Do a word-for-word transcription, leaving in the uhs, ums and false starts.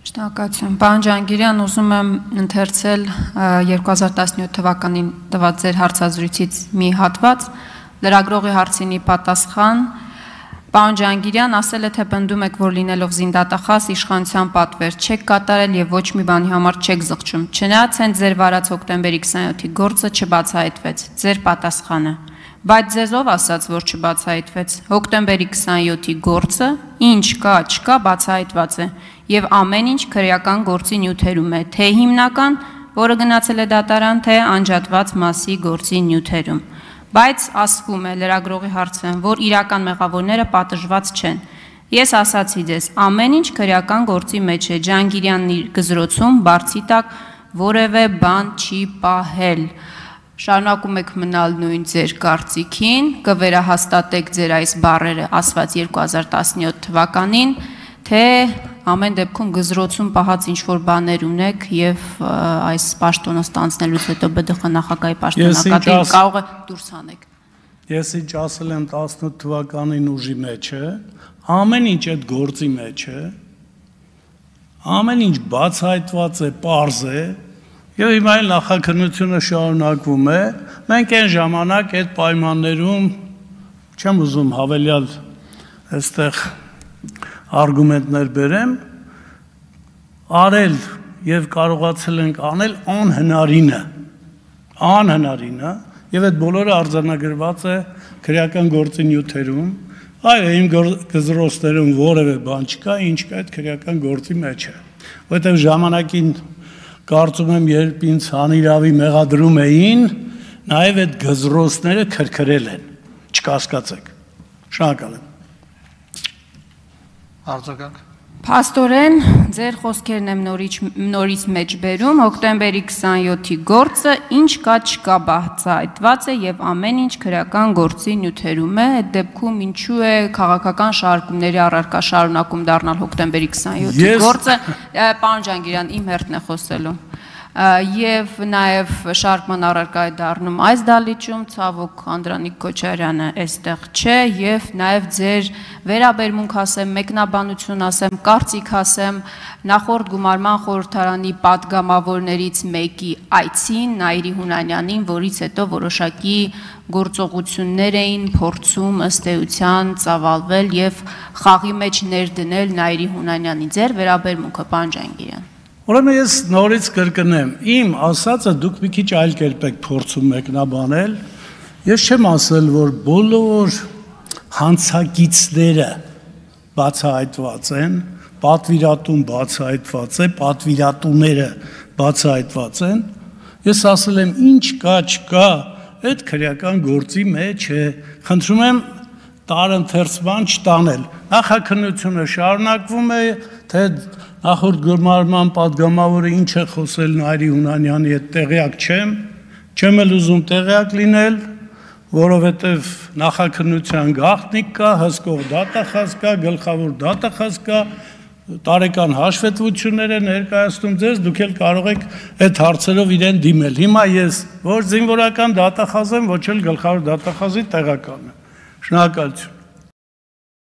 Շնորհակալություն։ Պարոն Ջանգիրյան, ուզում եմ ընթերցել երկու հազար տասնյոթ թվականին տված ձեր հարցազրույցից մի հատված, լրագրողի հարցինի պատասխան։ Պարոն Ջանգիրյան, ասել է, թե պնդում եք, որ լինելով զինդատախազ իշխանության պատվեր չեք կատարել եւ ոչ մի բանի համար չեք զղջում։ Չնայած հենց ձեր վարած հոկտեմբերի քսանյոթի գործը չբացահայտվեց։ Ձեր պատասխանը։ Բայց ձեզ ով ասաց, որ չբացահայտվեց։ Հոկտեմբերի քսանյոթի գործը ինչ կա, չկա, բացահայտված է եւ ամեն ինչ քրեական գործի նյութերում է, թե հիմնական, որը գնացել է դատարան, թե անջատված մասի գործի նյութերում։ Բայց ասվում է լրագրողի հարցն, որ իրական մեղավորները պատժված չեն։ Ես ասացի ձեզ, ամեն ինչ քրեական գործի մեջ է, Ջանգիրյանն իր գզրոցում բարձի տակ որևէ բան չի պահել։ Շարունակում եք մնալ նույն ձեր կարծիքին, կվերահաստատեք ձեր այս բառերը ասված երկու հազար տասնյոթ թվականին, թե ամեն դեպքում գզրոցում պահած ինչ-որ բաներ ունեք եւ այս պաշտոնը ստանձնելուց հետո ԲԴԽ նախագահի պաշտոնակատին կարող է դուրս հանեք։ Ես ինչ ասել եմ տասնութ թվականին ուժի մեջ է, ամեն ինչ այդ գործի մեջ է, ամեն ինչ բացահայտված է, պարզ է, եւ հիմա էլ նախաքննությունը շարունակվում է, մենք այն ժամանակ այդ պայմաններում չեմ ուզում հավելյալ այստեղ արգումենտներ բերեմ, արել եւ կարողացել ենք անել անհնարինը, անհնարինը, եւ այդ բոլորը արձանագրված է քրեական գործի նյութերում, այո, իմ գզրոցներում որևէ բան չկա, ինչ կա այդ քրեական գործի մեջ է, որովհետեւ ժամանակին կարծում եմ, երբ ինձ անիրավի մեղադրում էին, նաեւ այդ գզրոցները քրքրել են, չկասկածեք, շնորհակալ եմ։ Արձագանք։ Փաստորեն, ձեր խոսքերն եմ նորից մեջ բերում, հոկտեմբերի քսանյոթի գործը ինչ կա չկա բացահայտված է եւ ամեն ինչ քրեական գործի նյութերում է, այդ դեպքում ինչու է քաղաքական շարժումների առարկա շարունակում դառնալ հոկտեմբերի քսանյոթի գործը, պարոն Ջանգիրյան, իմ հերթն է խոսելու։ Եվ նաև շարժման առարկա է դառնում այս դալիճում, ցավոք Անդրանիկ Քոչարյանը այստեղ չէ եւ նաև ձեր վերաբերմունք ասեմ, մեկնաբանություն ասեմ, կարծիք ասեմ նախորդ գումարման խորհրդարանի падգամավորներից մեկի այցին Նաիրի Հունանյանին, որից հետո որոշակի գործողություններ էին փորձում ըստ էության ծավալվել եւ խաղի մեջ ներդնել Նաիրի Հունանյանի ձեր վերաբերմունքը, պարոն Ջանգիրյան։ Ուրեմն ես նորից կրկնեմ, իմ ասածը դուք մի քիչ այլ կերպ եք փորձում մեկնաբանել, ես չեմ ասել, որ բոլոր հանցագիծները բացահայտված են, պատվիրատուն բացահայտված է, պատվիրատուները բացահայտված են, ես ասել եմ ինչ կա, չկա, այդ քրեական գործի մեջ է, խնդրում եմ տարընթերցման չտանել, նախաքննությունը շարունակվում է, թե նախորդ գումարման падգամավորը ինչ է խոսել Նաիրի Հունանյանի հետ տեղյակ չեմ, չեմ էլ ուզում տեղյակ լինել, որովհետև նախաքննության գաղտնիք կա, հսկող դատախազ կա, գլխավոր դատախազ կա, տարեկան հաշվետվություններ է ներկայացնում ձեզ, դուք էլ կարող եք այդ հարցերով իրեն դիմել։ Հիմա ես ոչ զինվորական դատախազ եմ, ոչ էլ գլխավոր դատախազի տեղական եմ։ Շնորհակալություն։